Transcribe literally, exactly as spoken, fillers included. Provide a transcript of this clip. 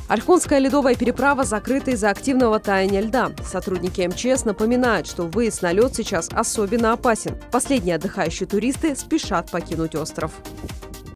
Ольхунская ледовая переправа закрыта из-за активного таяния льда. Сотрудники эм че эс напоминают, что выезд на лед сейчас особенно опасен. Последние отдыхающие туристы спешат покинуть остров.